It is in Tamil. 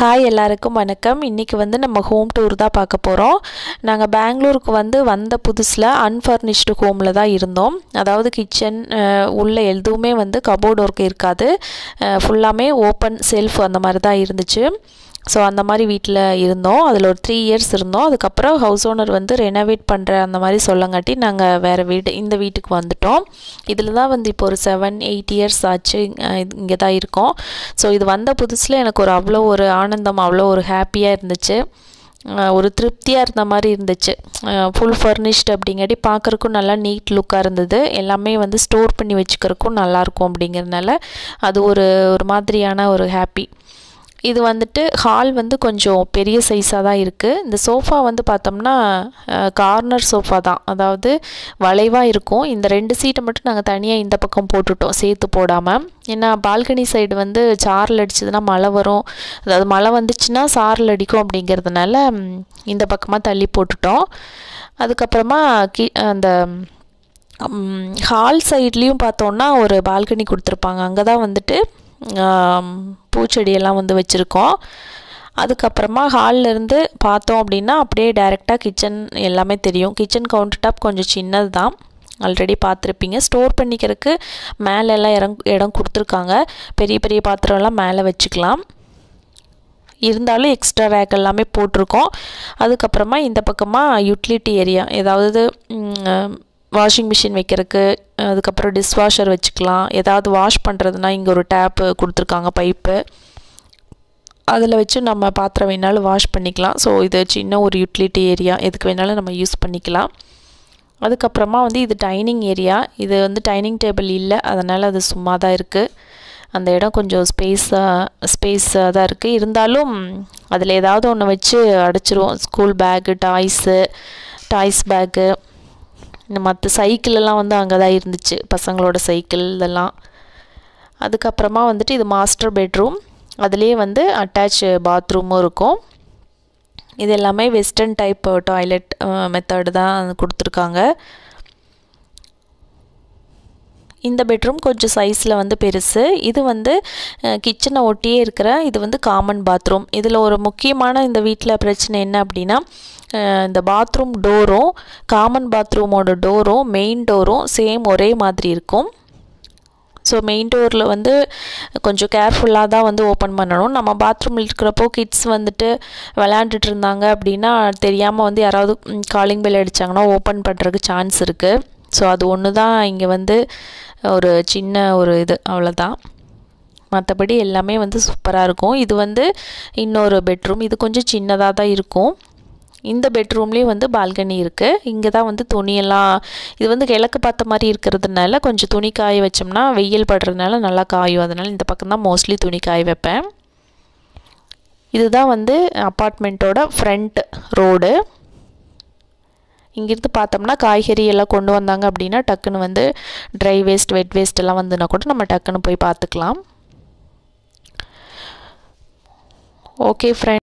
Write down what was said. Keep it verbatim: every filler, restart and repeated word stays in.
ஹாய் எல்லாருக்கும் வணக்கம். இன்றைக்கி வந்து நம்ம ஹோம் டூர் தான் பார்க்க போகிறோம். நாங்கள் பெங்களூருக்கு வந்து வந்த புதுசில் அன்ஃபர்னிஷ்டு ஹோமில் தான் இருந்தோம். அதாவது கிச்சன் உள்ள எதுவுமே வந்து கபோர்டு ஒர்க் இருக்காது, ஃபுல்லாமே ஓப்பன் செல்ஃப் அந்த மாதிரி தான் இருந்துச்சு. ஸோ அந்த மாதிரி வீட்டில் இருந்தோம். அதில் ஒரு த்ரீ இயர்ஸ் இருந்தோம். அதுக்கப்புறம் ஹவுஸ் ஓனர் வந்து ரெனோவேட் பண்ணுற அந்த மாதிரி சொல்லங்காட்டி நாங்கள் வேறு வீடு இந்த வீட்டுக்கு வந்துட்டோம். இதில் தான் வந்து இப்போ ஒரு செவன் எயிட் இயர்ஸ் ஆச்சு, இங்கே தான் இருக்கோம். ஸோ இது வந்த புதுசில் எனக்கு ஒரு அவ்வளோ ஒரு ஆனந்தம், அவ்வளோ ஒரு ஹாப்பியாக இருந்துச்சு, ஒரு திருப்தியாக இருந்த மாதிரி இருந்துச்சு. ஃபுல் ஃபர்னிஷ்டு அப்படிங்காட்டி பார்க்குறக்கும் நல்லா நீட் லுக்காக இருந்தது. எல்லாமே வந்து ஸ்டோர் பண்ணி வச்சுக்கிறக்கும் நல்லாயிருக்கும் அப்படிங்கிறதுனால அது ஒரு ஒரு மாதிரியான ஒரு ஹாப்பி. இது வந்துட்டு ஹால் வந்து கொஞ்சம் பெரிய சைஸாக தான் இருக்குது. இந்த சோஃபா வந்து பார்த்தோம்னா கார்னர் சோஃபா தான், அதாவது வளைவாக இருக்கும். இந்த ரெண்டு சீட்டை மட்டும் நாங்கள் தனியாக இந்த பக்கம் போட்டுவிட்டோம், சேர்த்து போடாமல். ஏன்னா பால்கனி சைடு வந்து சாரல் அடிச்சதுன்னா மழை வரும், அதாவது மழை வந்துச்சுன்னா சாரல் அடிக்கும் அப்படிங்கிறதுனால இந்த பக்கமாக தள்ளி போட்டுட்டோம். அதுக்கப்புறமா கி அந்த ஹால் சைட்லேயும் பார்த்தோன்னா ஒரு பால்கனி கொடுத்துருப்பாங்க. அங்கே தான் வந்துட்டு பூச்செடியெல்லாம் வந்து வச்சுருக்கோம். அதுக்கப்புறமா ஹால்லேருந்து பார்த்தோம் அப்படின்னா அப்படியே டைரெக்டாக கிச்சன் எல்லாமே தெரியும். கிச்சன் கவுண்டர் டாப் கொஞ்சம் சின்னது தான், ஆல்ரெடி பார்த்துருப்பீங்க. ஸ்டோர் பண்ணிக்கிறதுக்கு மேலெல்லாம் இடம் இடம் கொடுத்துருக்காங்க. பெரிய பெரிய பாத்திரம்லாம் மேலே வச்சுக்கலாம், இருந்தாலும் எக்ஸ்ட்ரா ரேக் எல்லாமே போட்டிருக்கோம். அதுக்கப்புறமா இந்த பக்கமாக யூட்டிலிட்டி ஏரியா, ஏதாவது வாஷிங் மிஷின் வைக்கிறதுக்கு, அதுக்கப்புறம் டிஷ்வாஷர் வச்சுக்கலாம். ஏதாவது வாஷ் பண்ணுறதுனா இங்கே ஒரு டேப்பு கொடுத்துருக்காங்க, பைப்பு, அதில் வச்சு நம்ம பாத்திரம் வேணாலும் வாஷ் பண்ணிக்கலாம். ஸோ இது சின்ன ஒரு யூட்டிலிட்டி ஏரியா, எதுக்கு வேணாலும் நம்ம யூஸ் பண்ணிக்கலாம். அதுக்கப்புறமா வந்து இது டைனிங் ஏரியா. இது வந்து டைனிங் டேபிள் இல்லை, அதனால் அது சும்மா தான் இருக்குது. அந்த இடம் கொஞ்சம் ஸ்பேஸாக ஸ்பேஸாக தான் இருக்குது. இருந்தாலும் அதில் ஏதாவது ஒன்று வச்சு அடைச்சிருவோம். School bag, toys toys bag, இந்த மற்ற சைக்கிளெல்லாம் வந்து அங்கே தான் இருந்துச்சு, பசங்களோட சைக்கிள் இதெல்லாம். அதுக்கப்புறமா வந்துட்டு இது மாஸ்டர் பெட்ரூம், அதுலேயே வந்து அட்டாச் பாத்ரூமும் இருக்கும். இது எல்லாமே வெஸ்டர்ன் டைப் டாய்லெட் மெத்தடு தான் கொடுத்துருக்காங்க. இந்த பெட்ரூம் கொஞ்சம் சைஸில் வந்து பெருசு. இது வந்து கிச்சனை ஒட்டியே இருக்கிற இது வந்து காமன் பாத்ரூம். இதில் ஒரு முக்கியமான இந்த வீட்டில் பிரச்சனை என்ன அப்படின்னா, இந்த பாத்ரூம் டோரும் காமன் பாத்ரூமோட டோரும் மெயின் டோரும் சேம் ஒரே மாதிரி இருக்கும். ஸோ மெயின் டோரில் வந்து கொஞ்சம் கேர்ஃபுல்லாக தான் வந்து ஓப்பன் பண்ணணும். நம்ம பாத்ரூமில் இருக்கிறப்போ கிட்ஸ் வந்துட்டு விளையாண்டுட்டு இருந்தாங்க அப்படின்னா தெரியாமல் வந்து யாராவது காலிங் பெல் அடித்தாங்கன்னா ஓப்பன் பண்ணுறதுக்கு சான்ஸ் இருக்குது. ஸோ அது ஒன்று தான் இங்கே வந்து ஒரு சின்ன ஒரு இது, அவ்வளோதான். மற்றபடி எல்லாமே வந்து சூப்பராக இருக்கும். இது வந்து இன்னொரு பெட்ரூம், இது கொஞ்சம் சின்னதாக தான் இருக்கும். இந்த பெட்ரூம்லேயும் வந்து பால்கனி இருக்குது. இங்கே தான் வந்து துணியெல்லாம், இது வந்து கிழக்கு பார்த்த மாதிரி இருக்கிறதுனால கொஞ்சம் துணி காய வச்சோம்னா வெயில் படுறதுனால நல்லா காயும், அதனால் இந்த பக்கம் தான் மோஸ்ட்லி துணி காய வைப்பேன். இதுதான் வந்து அப்பார்ட்மெண்ட்டோட ஃப்ரண்ட் ரோடு. இங்கிருந்து பார்த்தோம்னா காய்கறி எல்லாம் கொண்டு வந்தாங்க அப்படின்னா டக்குன்னு வந்து ட்ரை வேஸ்ட் வெட் வேஸ்ட் எல்லாம் வந்துன்னா கூட நம்ம டக்குன்னு போய் பார்த்துக்கலாம். Okay friend.